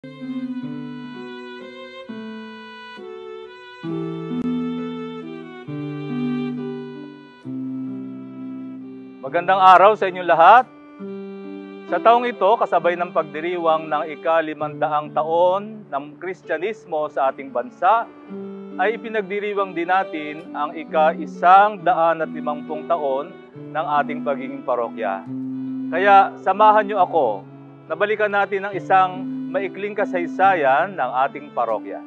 Magandang araw sa inyong lahat. Sa taong ito, kasabay ng pagdiriwang ng ika-500 taon ng Kristyanismo sa ating bansa, ay ipinagdiriwang din natin ang ika-150 taon ng ating pagiging parokya. Kaya samahan niyo ako na balikan natin ang isang maikling kasaysayan ng ating parokya.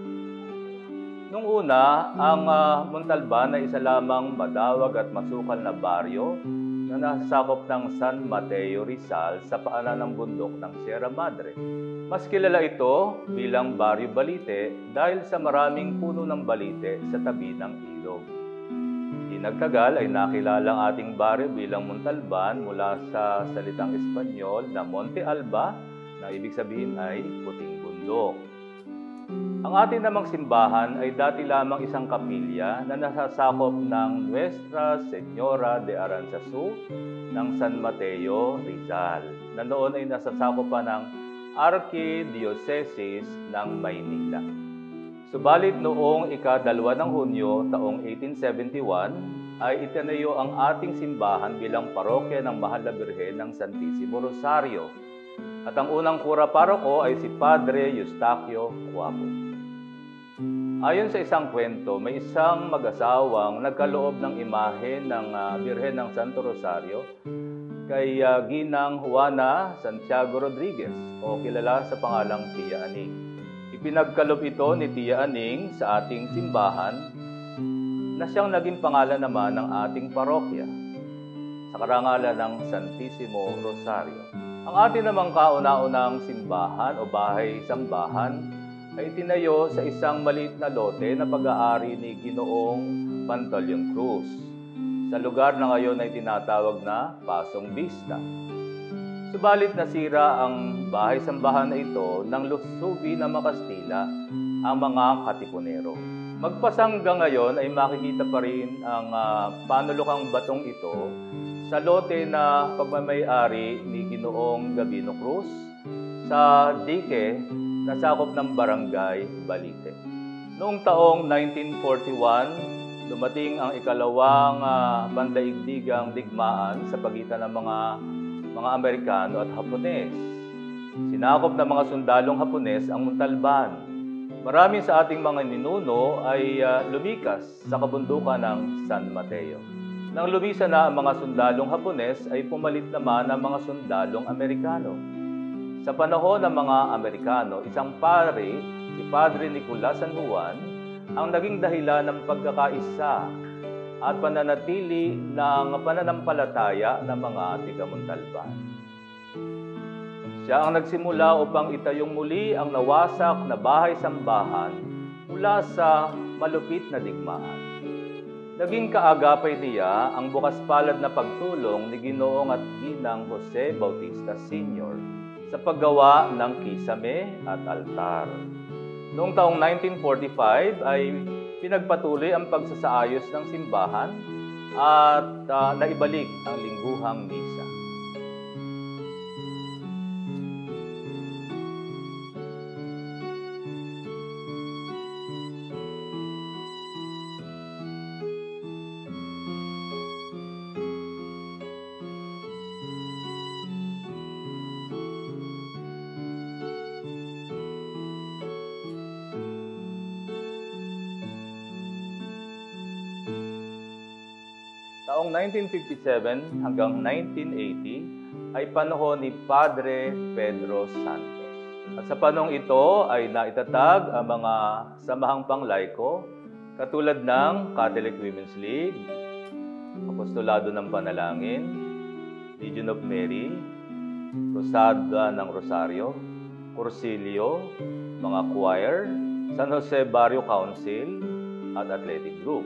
Nung una, ang Montalban ay isa lamang madawag at masukal na baryo na nasasakop ng San Mateo, Rizal sa paanan ng bundok ng Sierra Madre. Mas kilala ito bilang Baryo Balite dahil sa maraming puno ng balite sa tabi ng ilog. Di nagtagal ay nakilala ang ating baryo bilang Montalban mula sa salitang Espanyol na Monte Alba na ibig sabihin ay puting bundok. Ang ating namang simbahan ay dati lamang isang kapilya na nasasakop ng Nuestra, Señora de Aranzazu ng San Mateo, Rizal, na noon ay nasasakop pa ng Archdiocese ng Maynila. Subalit noong ika-2 ng Hunyo taong 1871 ay itinayo ang ating simbahan bilang parokya ng Mahal na Birhen ng Santisimo, Rosario. At ang unang kura paroko ay si Padre Eustaquio Cuapo. Ayon sa isang kwento, may isang mag-asawang nagkaloob ng imahe ng Birhen ng Santo Rosario kay Ginang Juana Santiago Rodriguez o kilala sa pangalang Tia Aning. Ipinagkaloob ito ni Tia Aning sa ating simbahan na siyang naging pangalan naman ng ating parokya sa karangalan ng Santisimo Rosario. Ang ating namang kauna-unang simbahan o bahay-sambahan ay itinayo sa isang maliit na lote na pag-aari ni Ginoong Pantaleon Cruz sa lugar na ngayon ay tinatawag na Pasong Vista. Subalit nasira ang bahay-sambahan na ito nang lusubi ng mga Kastila ang mga katipunero. Magpasanggang ngayon ay makikita pa rin ang panulukang batong ito sa lote na pagmamay-ari ni Ginoong Gabino Cruz sa dike na sakop ng Barangay Balite. Noong taong 1941, dumating ang ikalawang pandaigdigang digmaan sa pagitan ng mga Amerikano at Hapones. Sinakop ng mga sundalong Hapones ang Montalban. Marami sa ating mga ninuno ay lumikas sa kabundukan ng San Mateo. Nang lumisa na ang mga sundalong Hapones ay pumalit naman ang mga sundalong Amerikano. Sa panahon ng mga Amerikano, isang padre, si Padre Nicolas San Juan, ang naging dahilan ng pagkakaisa at pananatili ng pananampalataya ng mga tiga-Montalban. Siya ang nagsimula upang itayong muli ang nawasak na bahay-sambahan mula sa malupit na digmaan. Naging kaagapay niya ang bukas palad na pagtulong ni Ginoong at Ginang Jose Bautista Sr. sa paggawa ng kisame at altar. Noong taong 1945 ay pinagpatuloy ang pagsasaayos ng simbahan at naibalik ang lingguhang misa. Taong 1957 hanggang 1980 ay panahon ni Padre Pedro Santos. At sa panahong ito ay naitatag ang mga samahang panglaiko katulad ng Catholic Women's League, Apostolado ng Panalangin, Legion of Mary, Cruzada ng Rosario, Cursilio, mga choir, San Jose Barrio Council at Athletic Group.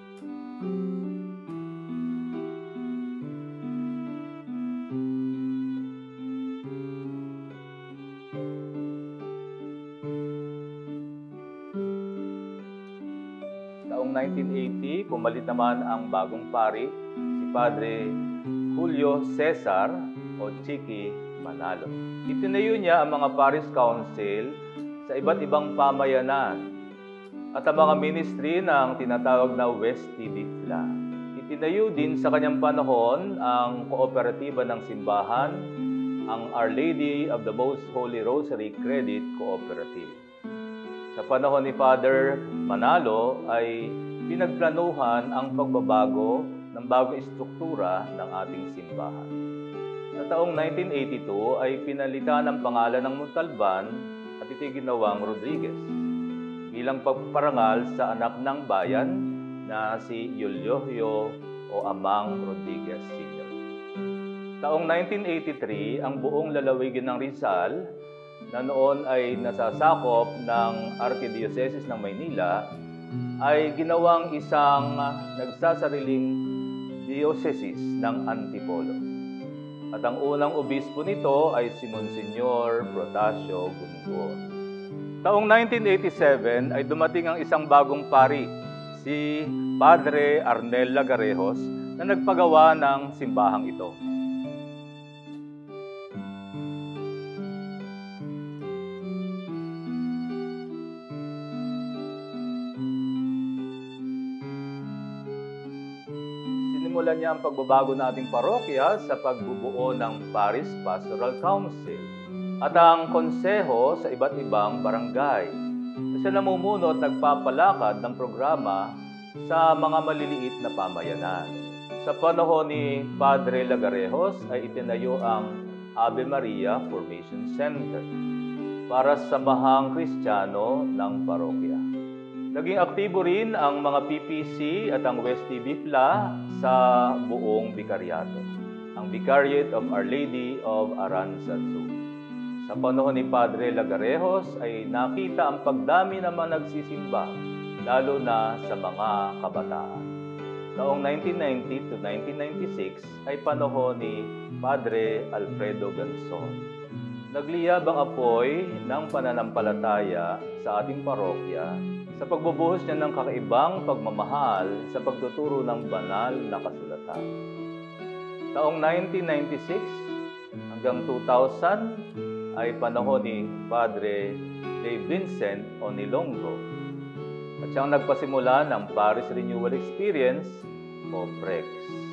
Taong 1980, pumalit naman ang bagong pari, si Padre Julio Cesar o Chiki Manalo. Itinayo niya ang mga parish council sa iba't ibang pamayanan at ang mga ministry ng tinatawag na West Tibifla. Itinayo din sa kanyang panahon ang kooperatiba ng simbahan, ang Our Lady of the Most Holy Rosary Credit Cooperative. Sa panahon ni Father Manalo ay pinagplanuhan ang pagbabago ng bagong istruktura ng ating simbahan. Sa taong 1982 ay pinalitan ang pangalan ng Montalban at ito'y ginawang Rodriguez bilang pagparangal sa anak ng bayan na si Eulogio o Amang Rodriguez Sr. Taong 1983, ang buong lalawigan ng Rizal na noon ay nasasakop ng Archdiocese ng Maynila ay ginawang isang nagsasariling diocese ng Antipolo. At ang unang obispo nito ay si Monsignor Protasio Gungon. Taong 1987 ay dumating ang isang bagong pari, si Padre Arnel Lagarejos, na nagpagawa ng simbahang ito. Sinimulan niya ang pagbabago ng ating parokya sa pagbubuo ng Parish Pastoral Council at ang konseho sa iba't ibang barangay. Siya namumuno at nagpapalakad ng programa sa mga maliliit na pamayanan. Sa panahon ni Padre Lagarejos ay itinayo ang Ave Maria Formation Center para sa samahang Kristiyano ng parokya. Naging aktibo rin ang mga PPC at ang West Tibifla sa buong bikaryato, ang Vicariate of Our Lady of Aranzazu. Sa panahon ni Padre Lagarejos ay nakita ang pagdami ng mga nagsisimba, lalo na sa mga kabataan. Taong 1990 to 1996 ay panahon ni Padre Alfredo Ganson. Nagliyab ang apoy ng pananampalataya sa ating parokya sa pagbubuhos niya ng kakaibang pagmamahal sa pagtuturo ng banal na kasulatan. Taong 1996 hanggang 2000 ay panahon ni Padre De Vincent Onilongo at siyang nagpasimula ng Parish Renewal Experience o PREX.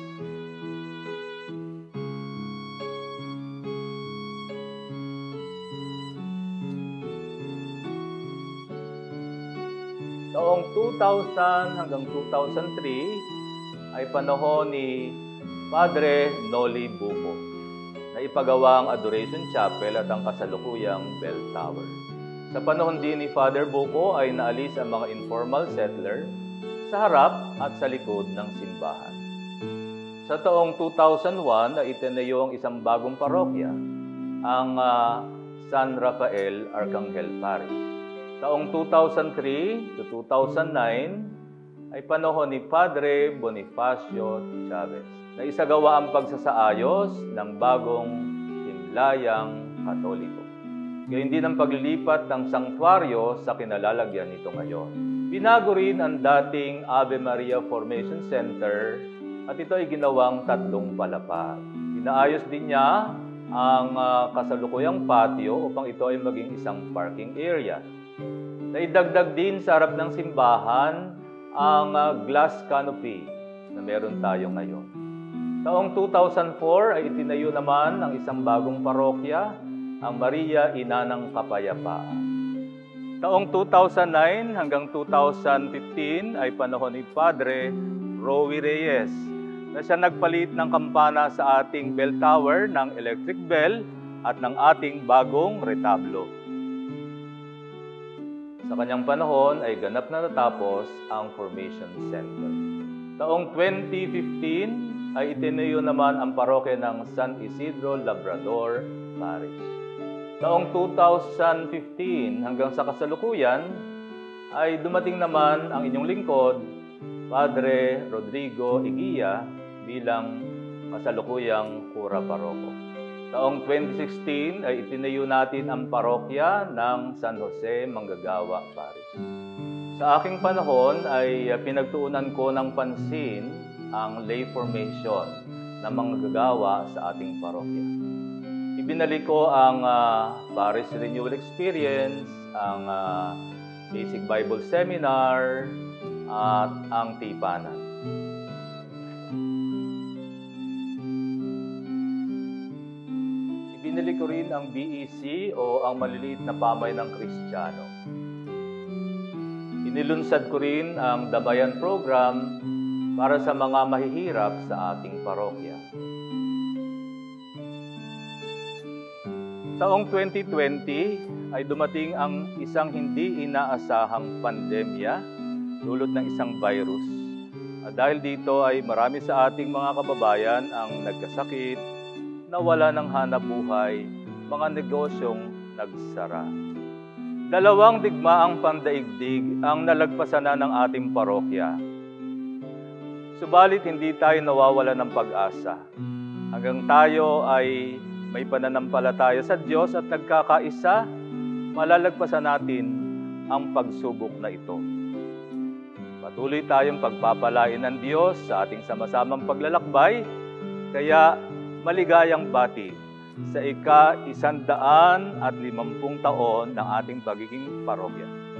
Taong 2000 hanggang 2003 ay panahon ni Padre Noli Buko na ipagawa ang Adoration Chapel at ang kasalukuyang Bell Tower. Sa panahon din ni Father Buko ay naalis ang mga informal settler sa harap at sa likod ng simbahan. Sa taong 2001 ay itinayo ang isang bagong parokya, ang San Rafael Arcangel Parish. Taong 2003 to 2009 ay panahon ni Padre Bonifacio Chavez na isagawa ang pagsasaayos ng bagong himlayang Katoliko. Gayon din ang paglilipat ng sanktuaryo sa kinalalagyan nito ngayon. Binago rin ang dating Ave Maria Formation Center at ito ay ginawang 3 palapag. Inaayos din niya ang kasalukuyang patio upang ito ay maging isang parking area. Naidagdag din sa harap ng simbahan ang glass canopy na meron tayo ngayon. Taong 2004 ay itinayo naman ang isang bagong parokya, ang Maria Ina ng Kapayapaan. Taong 2009 hanggang 2015 ay panahon ni Padre Rowie Reyes na siya nagpalit ng kampana sa ating bell tower ng electric bell at ng ating bagong retablo. Sa kanyang panahon ay ganap na natapos ang Formation Center. Taong 2015 ay itinayo naman ang parokya ng San Isidro Labrador Parish. Taong 2015 hanggang sa kasalukuyan ay dumating naman ang inyong lingkod, Padre Rodrigo Eguia, bilang kasalukuyang kura paroko. Taong 2016 ay itinayo natin ang parokya ng San Jose Manggagawa Parish. Sa aking panahon ay pinagtuunan ko ng pansin ang lay formation ng mga gagawa sa ating parokya. Ibinalik ko ang Parish Renewal Experience, ang Basic Bible Seminar, at ang Tipanan. Ibinalik ko rin ang BEC o ang maliliit na pamay ng Kristiyano. Inilunsad ko rin ang Dabayan Program para sa mga mahihirap sa ating parokya. Taong 2020 ay dumating ang isang hindi inaasahang pandemya dulot ng isang virus. Dahil dito ay marami sa ating mga kababayan ang nagkasakit, nawala ng hanap buhay, mga negosyong nagsara. Dalawang digmaang pandaigdig ang nalagpasan na ng ating parokya. Subalit hindi tayo nawawala ng pag-asa. Hanggang tayo ay may pananampalataya sa Diyos at nagkakaisa, malalagpasan natin ang pagsubok na ito. Patuloy tayong pagpapalain ng Diyos sa ating sama-samang paglalakbay, kaya maligayang bati sa ika-150 taon ng ating pagiging parokya.